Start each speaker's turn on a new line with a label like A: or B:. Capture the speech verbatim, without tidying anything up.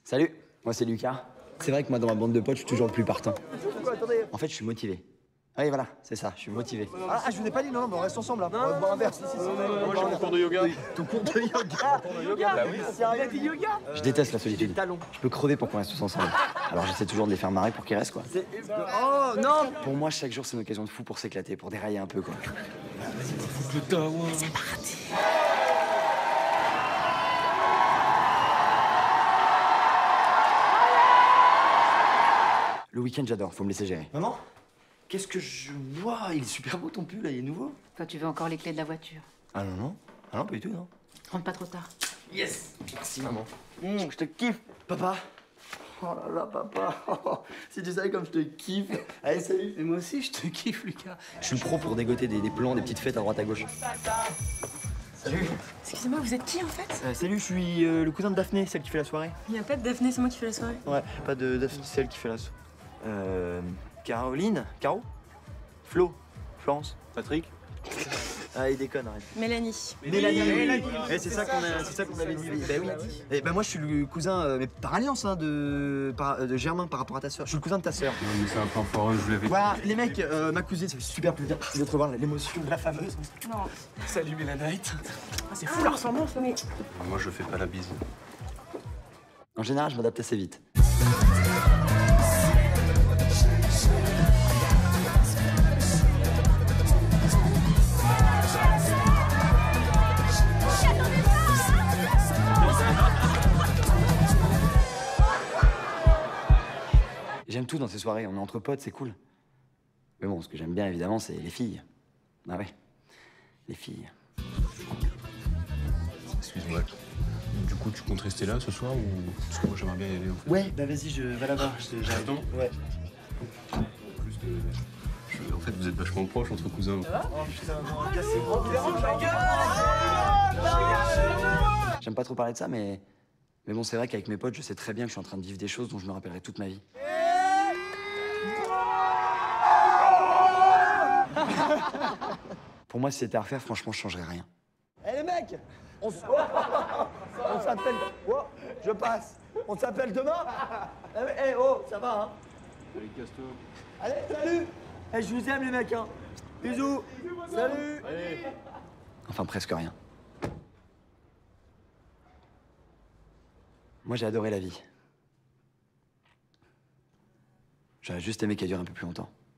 A: Salut, moi c'est Lucas. C'est vrai que moi dans ma bande de potes, je suis toujours le plus partant.
B: Quoi, attendez.
A: En fait, je suis motivé. Oui, voilà, c'est ça, je suis motivé.
B: Ah, ah, je vous ai pas dit, non, non, mais on reste ensemble là. On va boire un verre, si, si, si.
C: Moi j'ai mon cours de yoga.
B: Ton cours de yoga.
C: yoga Bah oui.
B: Sérieux, dit yoga.
A: Je déteste la solitude.
B: talons.
A: Je peux crever pour qu'on reste tous ensemble. Alors j'essaie toujours de les faire marrer pour qu'ils restent, quoi.
B: Oh, non.
A: Pour moi, chaque jour, c'est une occasion de fou pour s'éclater, pour dérailler un peu, quoi.
C: Le tawa.
A: Le week-end, j'adore, faut me laisser gérer.
B: Maman?
A: Qu'est-ce que je vois? Il est super beau ton pull, là, il est nouveau.
D: Toi, tu veux encore les clés de la voiture.
A: Ah non, non. Ah non, pas du tout, non.
D: Rentre pas trop tard.
A: Yes. Merci, maman. Mmh, je te kiffe. Papa. Oh là là, papa. Oh, si tu savais comme je te kiffe. Allez, salut. Et moi aussi, je te kiffe, Lucas. Je suis le pro pour dégoter des, des plans, des petites fêtes à droite à gauche. Salut.
E: Excusez-moi, vous êtes qui en fait?
B: Euh, salut, je suis euh, le cousin de Daphné, celle qui fait la soirée.
E: Il n'y a pas de Daphné, c'est moi qui fais la soirée.
B: Ouais, pas de Daphné, celle qui fait la soirée. Euh. Caroline? Caro? Flo? Florence?
C: Patrick.
B: Ah, il déconne, arrête.
E: Mélanie.
B: Mélanie. Mélanie. Eh, c'est ça qu'on a, c'est ça qu'on avait dit. Bah oui. Et bah moi je suis le cousin, euh, mais par alliance, hein, de, par- de Germain par rapport à ta sœur. Je suis le cousin de ta sœur.
C: Non mais c'est un peu foireux, je l'avais.
B: Voilà, les mecs, euh, ma cousine, ça fait super plaisir de te revoir, l'émotion de la fameuse.
E: Non.
C: Salut Mélanite.
E: Ah, c'est fou la ressemblance, mais.
C: Moi je fais pas la bise.
A: En général, je m'adapte assez vite. J'aime tout dans ces soirées, on est entre potes, c'est cool. Mais bon, ce que j'aime bien, évidemment, c'est les filles. Ah ouais, les filles.
C: Excuse-moi. Du coup tu comptes rester là ce soir ou. Parce que moi j'aimerais bien y aller en fait.
B: Ouais, bah vas-y, je vais là-bas. J'arrive.
C: Attends.
B: Ouais.
C: En plus de. je- En fait vous êtes vachement proches entre cousins.
B: Oh putain, non, cassez-moi.
A: J'aime pas trop parler de ça, mais... Mais bon, c'est vrai qu'avec mes potes, je sais très bien que je suis en train de vivre des choses dont je me rappellerai toute ma vie. Pour moi, si c'était à refaire, franchement, je changerais rien.
B: Eh les mecs, on s- on s'appelle. Oh, je passe. On s'appelle demain. Eh eh, oh, ça va hein.
C: Allez casse-toi.
B: Allez, salut. Eh, je vous aime les mecs hein. Bisous. Salut.
A: Enfin, presque rien. Moi, j'ai adoré la vie. J'aurais juste aimé qu'elle dure un peu plus longtemps.